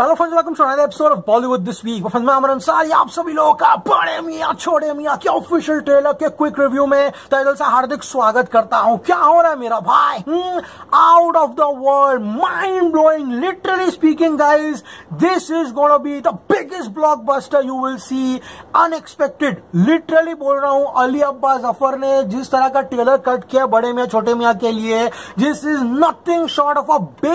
Hello friends, welcome to another episode of Bollywood this week. Friends, मैं अमर अंसारी आप सभी लोगों का बड़े मियां छोटे मियां के ऑफिशियल ट्रेलर के क्विक रिव्यू में तहे दिल से हार्दिक स्वागत करता हूं। क्या हो रहा है मेरा भाई? Out of the world, mind blowing, literally speaking guys, this is gonna be the biggest blockbuster you will see. Unexpected, literally बोल रहा हूं। अली अब्बास जफर ने जिस तरह का ट्रेलर कट किया बड़े मियां छोटे मियां के लिए, this is nothing short of a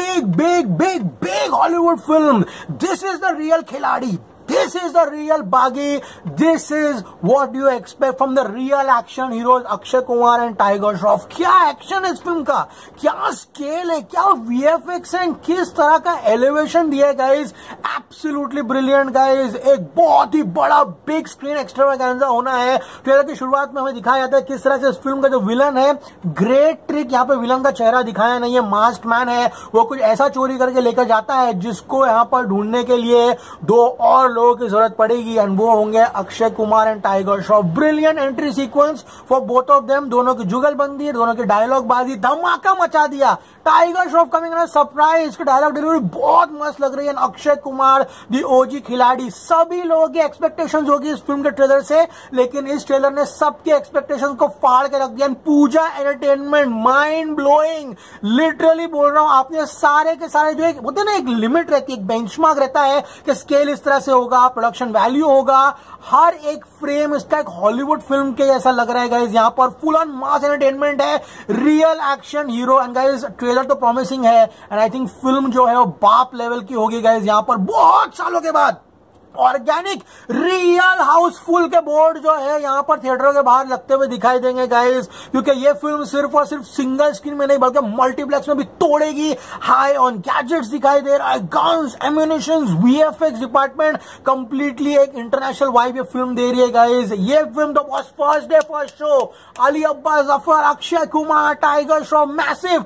big Hollywood film. This is the real खिलाड़ी, this is the real बागी, this is what you expect from the real action heroes Akshay Kumar and Tiger Shroff. क्या एक्शन है इस film का, क्या स्केल है, क्या VFX है, किस तरह का एलिवेशन दिया है गाइज। Absolutely brilliant guys. एक बहुत ही बड़ा बिग स्क्रीन एक्स्ट्रावागेंजा होना है। ट्रेलर की शुरुआत में हमें दिखाया जाता है किस तरह से इस फिल्म का जो विलन है, ग्रेट ट्रिक, यहाँ पे विलन का चेहरा दिखाया नहीं है, मास्क्ड मैन है, वो कुछ ऐसा चोरी करके लेकर जाता है जिसको यहाँ पर ढूंढने के लिए दो और लोगों की जरूरत पड़ेगी एंड वो होंगे Akshay Kumar and Tiger Shroff. Brilliant entry sequence for both of them. दोनों की जुगलबंदी, दोनों की डायलॉग बाजी, धमाका मचा दिया। Tiger Shroff coming an surprise, इसकी डायलॉग डिलीवरी बहुत मस्त लग रही है। अक्षय कुमार दी ओजी खिलाड़ी। सभी लोगों की एक्सपेक्टेशंस होगी इस फिल्म के ट्रेलर से, लेकिन इस ट्रेलर ने सबके एक्सपेक्टेशंस को फाड़ के रख दिया। Pooja Entertainment, mind blowing, literally बोल रहा हूं। आपने सारे के सारे जो एक होते हैं ना, एक लिमिट रहती है, एक बेंचमार्क रहता है कि स्केल इस तरह से होगा, प्रोडक्शन वैल्यू होगा, हर एक फ्रेम इसका एक हॉलीवुड फिल्म के जैसा लग रहा है गाइज। यहाँ पर फुल ऑन मास एंटरटेनमेंट है, real action hero. And guys trailer तो प्रॉमिसिंग है एंड आई थिंक फिल्म जो है वो बाप लेवल की होगी गाइज। यहाँ पर बहुत सालों के बाद ऑर्गेनिक रियल हाउसफुल के बोर्ड जो है यहाँ पर थिएटरों के बाहर लगते हुए दिखाई देंगे गाइस, क्योंकि ये फिल्म सिर्फ और सिर्फ सिंगल स्क्रीन में नहीं बल्कि मल्टीप्लेक्स में भी तोड़ेगी। हाई ऑन गैजेट्स दिखाई दे रहा है, guns, ammunitions, VFX department completely एक इंटरनेशनल वाइब ये फिल्म दे रही है गाइस। ये फिल्म तो boss first day first show, Ali Abbas Zafar, Akshay Kumar, Tiger Shroff, massive.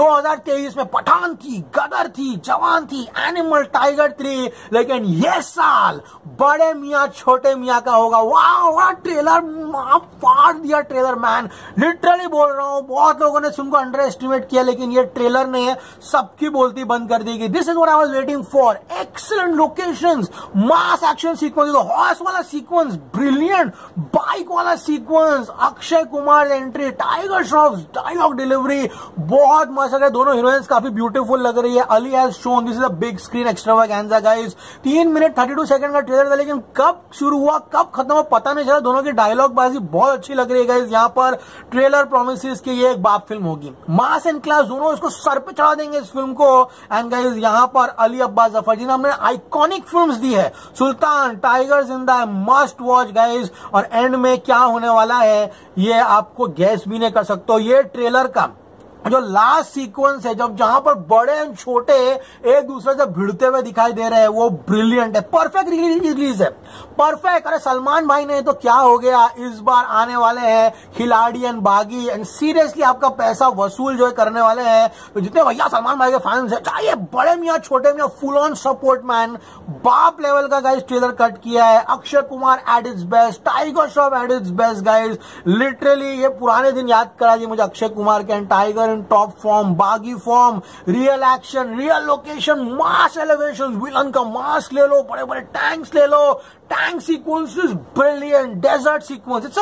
2023 में पठान थी, गदर थी, जवान थी, एनिमल, टाइगर 3, लेकिन ये साल बड़े मियां छोटे मियां का होगा। वाह ट्रेलर फाड़ दिया ट्रेलर मैन, लिटरली बोल रहा हूं। बहुत लोगों ने फिल्म को अंडर एस्टिमेट किया, लेकिन ये ट्रेलर ने सबकी बोलती बंद कर दी। This is what I was waiting for. Excellent locations, mass action sequence, horse वाला सीक्वेंस, ब्रिलियंट बाइक वाला sequence, Akshay Kumar entry, Tiger Shroff dialogue delivery बहुत मस्त है। दोनों हीरोइंस काफी ब्यूटीफुल लग रही है। Ali has shown this is a big screen extravaganza guys. 3 minute 32 second का ट्रेलर था, लेकिन कब शुरू हुआ कब खत्म हुआ पता नहीं चला। दोनों की डायलॉग बाजी बहुत अच्छी लग रही है गाइस। यहाँ पर ट्रेलर प्रॉमिसेस कि ये एक बाप फिल्म होगी। मास एंड क्लास दोनों इसको सर पे चढ़ा देंगे इस फिल्म को। एंड गाइस यहाँ पर अली अब्बास जफर जिन्हें हमने आइकॉनिक फिल्म्स दी है, सुल्तान, Tiger Zinda Hai, must watch guys. और एंड में क्या होने वाला है ये आपको गैस भी नहीं कर सकते हो। ये ट्रेलर का जो लास्ट सीक्वेंस है, जब जहां पर बड़े एंड छोटे एक दूसरे से भिड़ते हुए दिखाई दे रहे हैं, वो ब्रिलियंट है। परफेक्ट रिलीज है, परफेक्ट। अरे सलमान भाई ने तो क्या हो गया, इस बार आने वाले हैं खिलाड़ी एंड बागी एंड सीरियसली आपका पैसा वसूल जो है करने वाले हैं। तो जितने भैया सलमान भाई के फैंस है, चाहे Bade Miyan Chhote Miyan, full on support man, बाप लेवल का गाइस ट्रेलर कट किया है। Akshay Kumar at its best, Tiger Shroff at its best guys. Literally ये पुराने दिन याद करा दिए मुझे अक्षय कुमार के and Tiger top form, Baaghi form, real action, real location, mass elevation, villain का मास्क ले लो, बड़े बड़े टैंक्स ले लो, tank sequences brilliant, desert sequence, it's a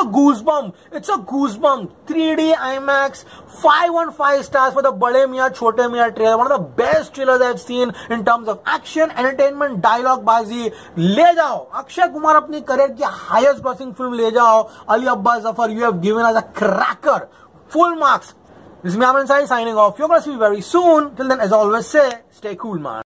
goosebump, 3D IMAX, 5 on 5 stars for the Bade Miyan Chhote Miyan trailer. One of the best trailers I have seen in terms of action, entertainment, dialogue बाजी। ले जाओ अक्षय कुमार अपनी करियर की highest grossing film ले जाओ। Ali Abbas Zafar, you have given us a cracker, full marks. This is Amar Ansari signing off. You're going to see me very soon. Till then, as always, stay cool, man.